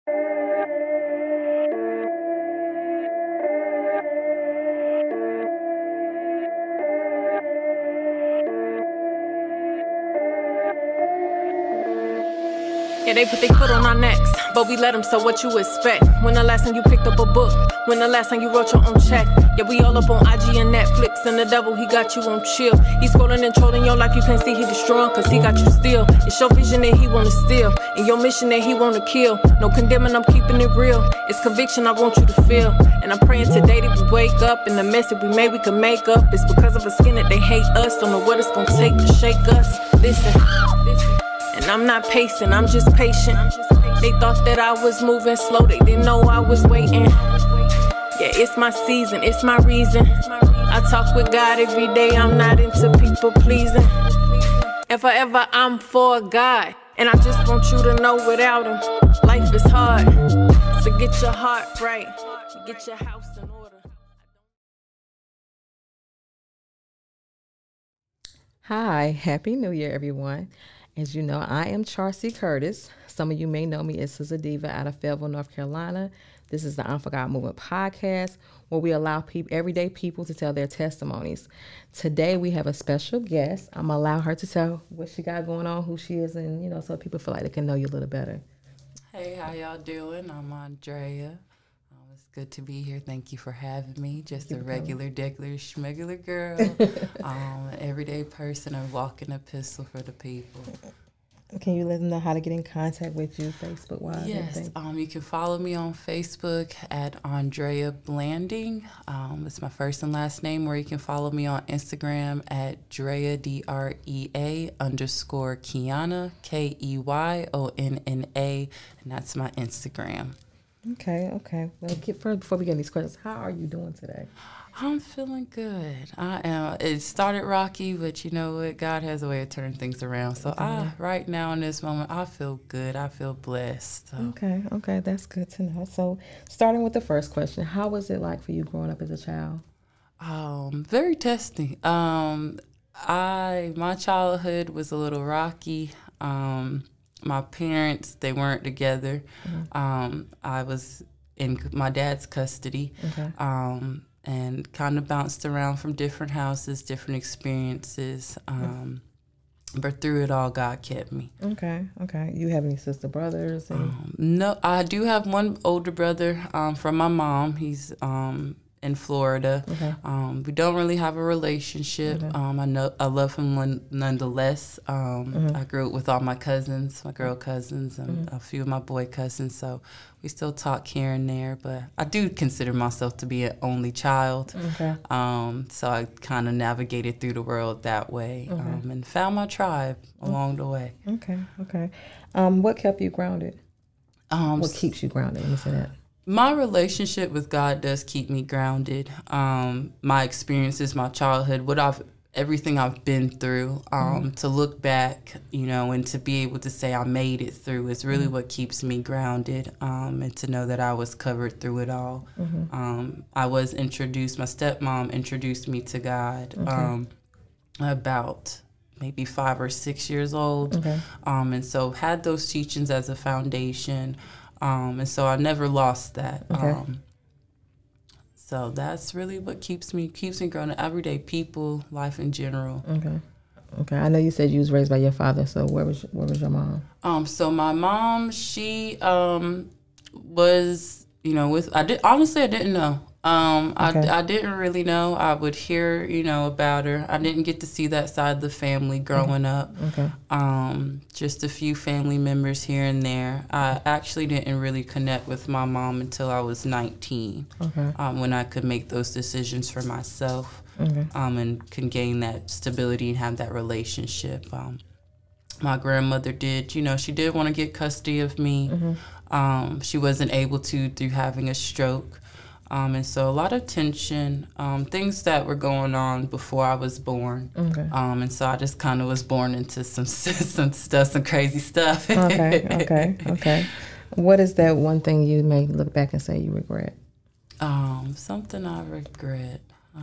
Yeah, they put their foot on our necks, but we let them, so what you expect? When the last time you picked up a book? When the last time you wrote your own check? Yeah, we all up on IG and Netflix, and the devil, he got you on chill. He's scrolling and trolling your life, you can't see he destroying, cause he got you still. It's your vision that he wanna steal, and your mission that he wanna kill. No condemning, I'm keeping it real. It's conviction I want you to feel. And I'm praying today that we wake up, and the mess that we made we can make up. It's because of a skin that they hate us, don't know what it's gonna take to shake us. Listen. And I'm not pacing, I'm just patient. They thought that I was moving slow, they didn't know I was waiting. Yeah, it's my season, it's my reason. I talk with God every day, I'm not into people pleasing. And forever I'm for God, and I just want you to know without him, life is hard. So get your heart right, get your house in order. Hi, Happy New Year, everyone. As you know, I am Charcy Curtis. Some of you may know me as Sister Diva out of Fayetteville, North Carolina. This is the Unforgotten Movement podcast, where we allow everyday people to tell their testimonies. Today, we have a special guest. I'm going to allow her to tell what she got going on, who she is, and, so people feel like they can know you a little better. Hey, how y'all doing? I'm Andrea. It's good to be here. Thank you for having me. Just a regular, degular, schmegular girl. Everyday person, a walking epistle for the people. Can you let them know how to get in contact with you, Facebook-wise? Yes, you can follow me on Facebook at Andrea Blanding. It's my first and last name, or you can follow me on Instagram at Drea, DREA_Keyonna, KEYONNA, and that's my Instagram. Okay. Well, before we get these questions, how are you doing today? I'm feeling good. I am. It started rocky, but you know what? God has a way of turning things around. So right now in this moment, I feel good. I feel blessed. So. Okay. That's good to know. So starting with the first question, how was it like for you growing up as a child? Very testing. My childhood was a little rocky. My parents, they weren't together. Mm-hmm. I was in my dad's custody. Okay. And kind of bounced around from different houses, different experiences. But through it all, God kept me. Okay. You have any sister brothers? No, I do have one older brother from my mom. He's in Florida. Okay. We don't really have a relationship. Okay. I love him nonetheless. I grew up with all my cousins, my girl cousins, and a few of my boy cousins. So we still talk here and there. But I do consider myself to be an only child. Okay. So I kind of navigated through the world that way, and found my tribe along the way. Okay. What kept you grounded? What keeps you grounded? Let me say that. My relationship with God does keep me grounded. My experiences, my childhood, everything I've been through, to look back, and to be able to say I made it through is really what keeps me grounded, and to know that I was covered through it all. I was introduced, my stepmom introduced me to God about maybe 5 or 6 years old, and so had those teachings as a foundation. And so I never lost that. Okay. So that's really what keeps me growing. Everyday people, life in general. Okay. I know you said you was raised by your father. So where was your mom? So my mom, she was, I didn't know. I didn't really know. I would hear, about her. I didn't get to see that side of the family growing up. Okay. Just a few family members here and there. I actually didn't really connect with my mom until I was 19. Okay. When I could make those decisions for myself. Okay. And can gain that stability and have that relationship. My grandmother did, she did want to get custody of me. She wasn't able to through having a stroke. And so a lot of tension, things that were going on before I was born. Okay. And so I just kind of was born into some crazy stuff. Okay. What is that one thing you may look back and say you regret? Something I regret.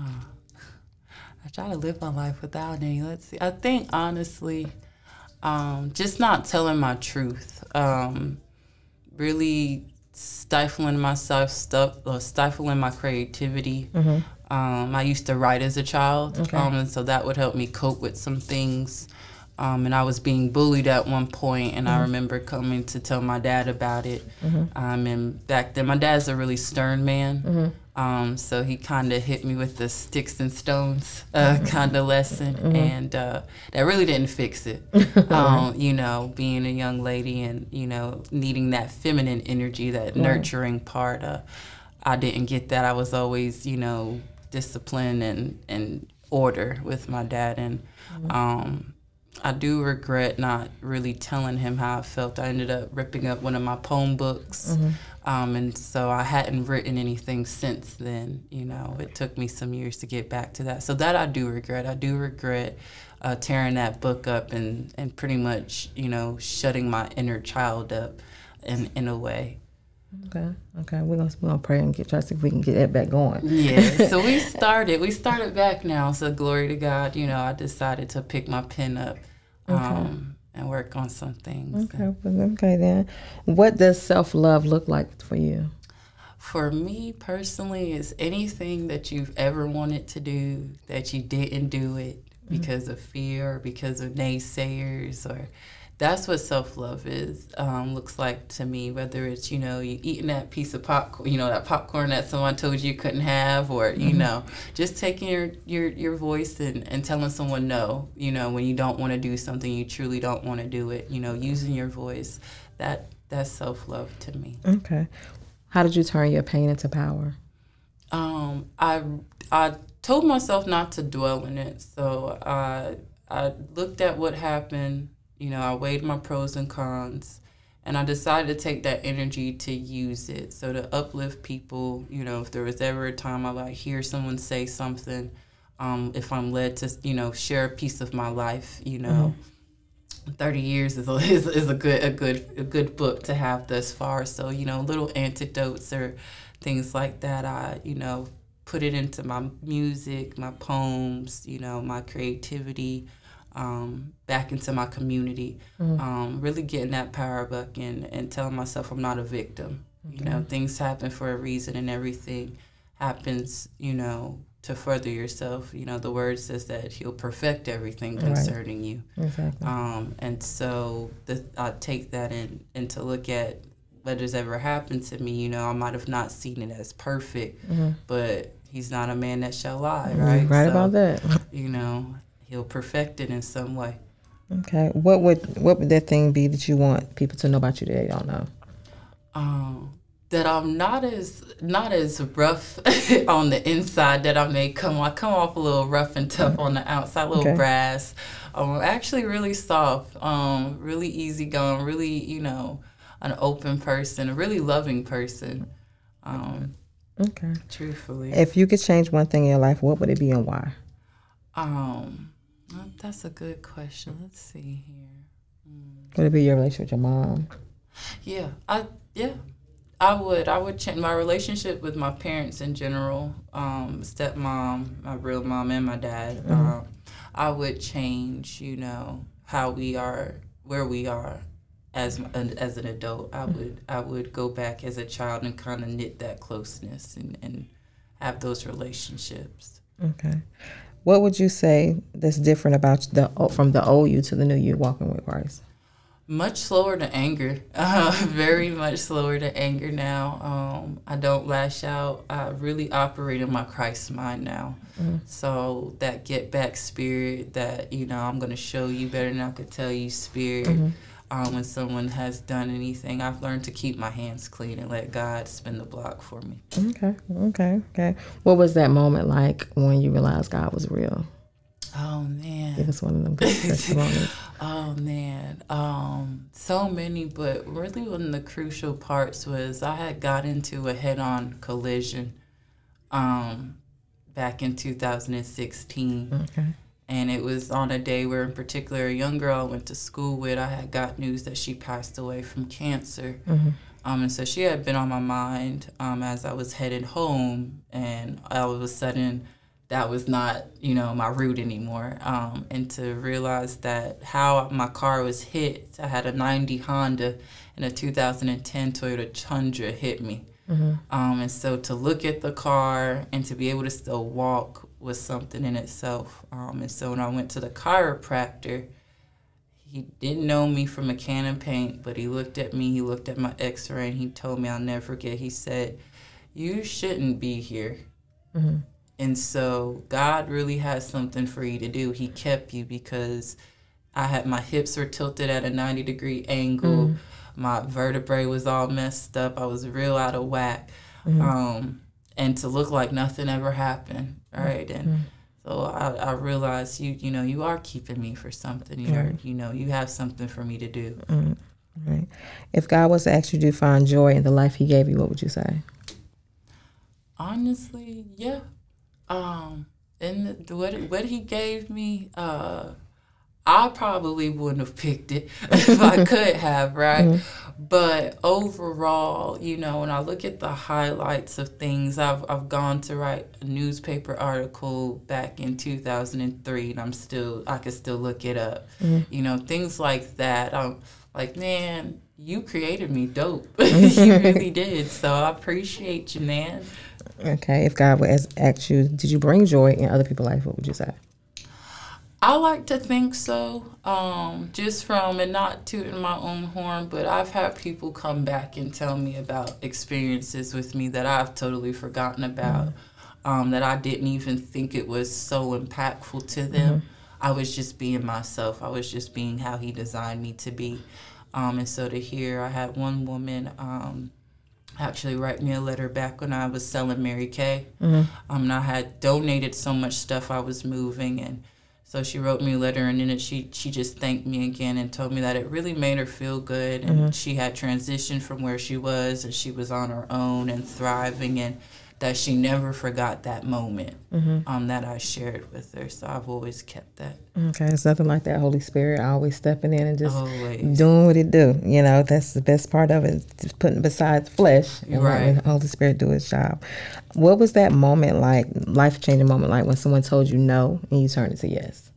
I try to live my life without any. Let's see. I think, honestly, just not telling my truth. Really stifling myself, stifling my creativity. I used to write as a child, and so that would help me cope with some things. And I was being bullied at one point, and I remember coming to tell my dad about it. And back then, my dad's a really stern man, so he kind of hit me with the sticks and stones kind of lesson, and that really didn't fix it. You know, being a young lady and, you know, needing that feminine energy, that nurturing part, I didn't get that. I was always, you know, disciplined and order with my dad, and I do regret not really telling him how I felt. I ended up ripping up one of my poem books, and so I hadn't written anything since then. You know, it took me some years to get back to that. So that I do regret. I do regret tearing that book up and pretty much, you know, shutting my inner child up in a way. Okay. We're gonna pray and try to see if we can get that back going. Yeah. So we started back now. So glory to God. You know, I decided to pick my pen up and work on some things. Okay then. What does self-love look like for you? For me personally, it's anything that you've ever wanted to do that you didn't do it because of fear or because of naysayers, or that's what self-love is, looks like to me, whether it's, you know, you eating that piece of popcorn, you know, that popcorn that someone told you couldn't have, or, you know, just taking your voice and telling someone no, you know, when you don't want to do something, you truly don't want to do it, you know, using your voice, that's self-love to me. Okay. How did you turn your pain into power? I told myself not to dwell in it, so I looked at what happened. You know, I weighed my pros and cons, and I decided to take that energy to use it. So to uplift people, you know, if there was ever a time I like hear someone say something, if I'm led to, you know, share a piece of my life, you know, 30 years is a good book to have thus far. So, you know, little anecdotes or things like that, I, you know, put it into my music, my poems, you know, my creativity, back into my community, really getting that power back and telling myself I'm not a victim. You know, things happen for a reason, and everything happens, you know, to further yourself. You know, the word says that he'll perfect everything concerning you. Exactly. And so I take that in to look at what has ever happened to me. You know, I might have not seen it as perfect, but he's not a man that shall lie, right? Right, so, about that. You know, he'll perfect it in some way. Okay. What would that thing be that you want people to know about you that they don't know? That I'm not as rough on the inside that I may come off a little rough and tough on the outside, a little brass. Actually really soft, really easygoing, really, you know, an open person, a really loving person. Okay. Truthfully. If you could change one thing in your life, what would it be and why? That's a good question. Let's see here. Would it be your relationship with your mom? Yeah, I would change my relationship with my parents in general, stepmom, my real mom, and my dad. I would change, you know, how we are, where we are as an adult. I would go back as a child and kind of knit that closeness and have those relationships. Okay. What would you say that's different about from the old you to the new you walking with Christ? Much slower to anger. Very much slower to anger now. I don't lash out. I really operate in my Christ mind now. So that get back spirit, that, you know, I'm going to show you better than I could tell you spirit. When someone has done anything, I've learned to keep my hands clean and let God spin the block for me. Okay. What was that moment like when you realized God was real? Oh, man. Give us one of them good testimonies. Oh, man. So many, but really one of the crucial parts was I had got into a head-on collision back in 2016. Okay. And it was on a day where, in particular, a young girl I went to school with, I had got news that she passed away from cancer. And so she had been on my mind as I was headed home, and all of a sudden, that was not, you know, my route anymore. And to realize that how my car was hit, I had a 90 Honda, and a 2010 Toyota Tundra hit me. And so to look at the car and to be able to still walk was something in itself. And so when I went to the chiropractor, he didn't know me from a can of paint, but he looked at me, he looked at my x-ray, and he told me, I'll never forget, he said, you shouldn't be here. And so God really has something for you to do. He kept you because my hips were tilted at a 90-degree angle. My vertebrae was all messed up. I was real out of whack. And to look like nothing ever happened, right? And so I realized, you are keeping me for something. You have something for me to do. Right. If God was to ask you to find joy in the life he gave you, what would you say? Honestly, yeah. And what he gave me, I probably wouldn't have picked it if I could have, right? But overall, when I look at the highlights of things, I've gone to write a newspaper article back in 2003, and I can still look it up. Things like that. I'm like, man, you created me dope. You really did. So I appreciate you, man. Okay. If God would ask you, did you bring joy in other people's life, what would you say? I like to think so, just from, and not tooting my own horn, but I've had people come back and tell me about experiences with me that I've totally forgotten about, that I didn't even think it was so impactful to them. I was just being myself. I was just being how he designed me to be. And so to hear, I had one woman actually write me a letter back when I was selling Mary Kay. And I had donated so much stuff, I was moving, and so she wrote me a letter, and in it she just thanked me again and told me that it really made her feel good, and she had transitioned from where she was, and she was on her own and thriving, and that she never forgot that moment that I shared with her. So I've always kept that. Okay, it's nothing like that Holy Spirit always stepping in and just doing what it do. That's the best part of it, just putting beside the flesh and letting the Holy Spirit do its job. What was that moment like, life-changing moment like, when someone told you no and you turned it to yes?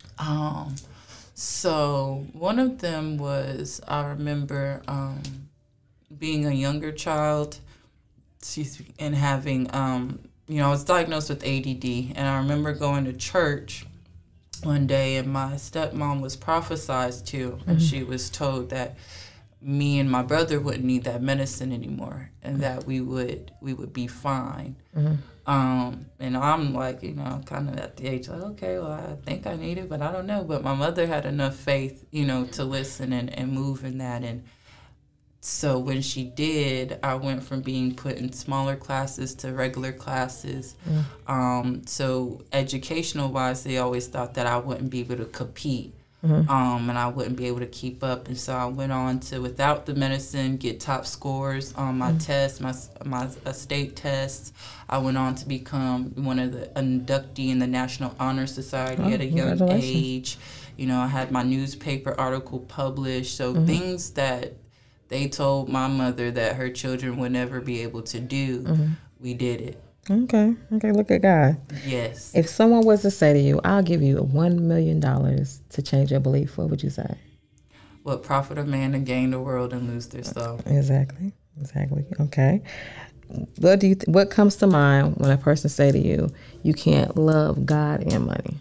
So one of them was, I remember being a younger child, and having, I was diagnosed with ADD, and I remember going to church one day, and my stepmom was prophesied to, and she was told that me and my brother wouldn't need that medicine anymore, and that we would be fine. And I'm like, kind of at the age like, okay, well, I think I need it, but I don't know. But my mother had enough faith, to listen and move in that. And so when she did, I went from being put in smaller classes to regular classes. So educational-wise, they always thought that I wouldn't be able to compete, and I wouldn't be able to keep up. And so I went on to, without the medicine, get top scores on my tests, my state tests. I went on to become one of the inductee in the National Honor Society at a young age. I had my newspaper article published. So things that they told my mother that her children would never be able to do, we did it. Okay, look at God. Yes. If someone was to say to you, I'll give you $1 million to change your belief, what would you say? What profit a man to gain the world and lose their soul? Exactly. Okay. What comes to mind when a person say to you, you can't love God and money?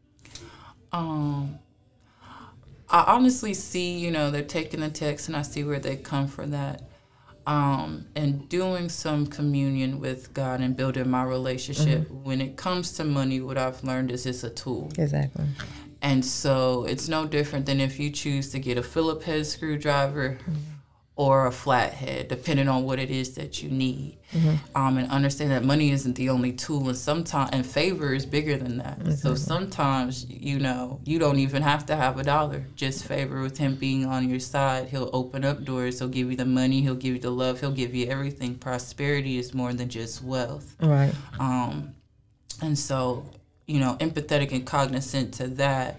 I honestly see, they're taking the text, and I see where they come from that. And doing some communion with God and building my relationship. When it comes to money, what I've learned is it's a tool. Exactly. And so it's no different than if you choose to get a Phillips head screwdriver or a flathead, depending on what it is that you need. And understand that money isn't the only tool, and favor is bigger than that. Exactly. So sometimes, you don't even have to have $1. Just favor with him being on your side. He'll open up doors. He'll give you the money. He'll give you the love. He'll give you everything. Prosperity is more than just wealth. Right. And so, empathetic and cognizant to that.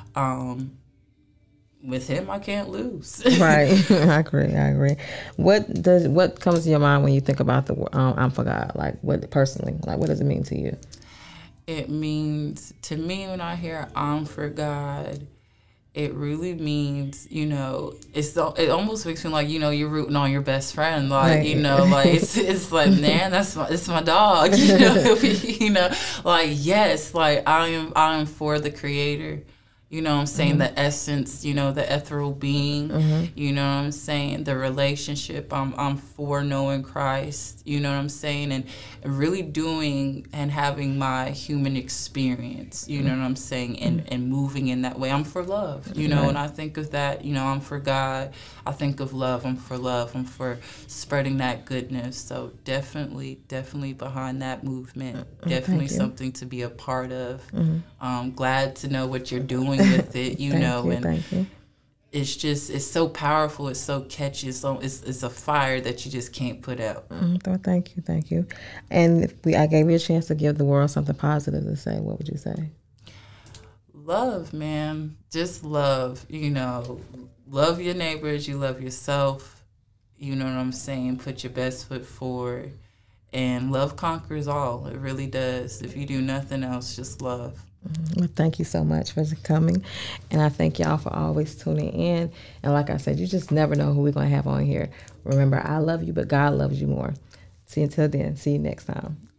With him, I can't lose. Right. I agree. What comes to your mind when you think about the I'm for God? Like, what personally? Like, what does it mean to you? It means, to me, when I hear I'm for God, it really means, you know, it almost makes me like, you know, you're rooting on your best friend, like, right. You know, like it's like, man, it's my dog, you know, you know, like, yes, like I am for the Creator. You know what I'm saying? The essence, you know, the ethereal being, you know what I'm saying? The relationship, I'm for knowing Christ, you know what I'm saying? And really doing and having my human experience, you know what I'm saying? And moving in that way. I'm for love, you know, right. When I think of that, you know, I'm for God. I think of love. I'm for love. I'm for spreading that goodness. So definitely behind that movement. Definitely something to be a part of. Glad to know what you're doing with it, you know, and it's just, it's so powerful, it's so catchy, it's a fire that you just can't put out. Thank you. And if I gave you a chance to give the world something positive to say, what would you say? Love, man. Just love, you know. Love your neighbors, you love yourself, you know what I'm saying? Put your best foot forward, and love conquers all. It really does. If you do nothing else, just love. Well, thank you so much for coming, and I thank y'all for always tuning in. And like I said, you just never know who we're going to have on here. Remember, I love you, but God loves you more. See you until then. See you next time.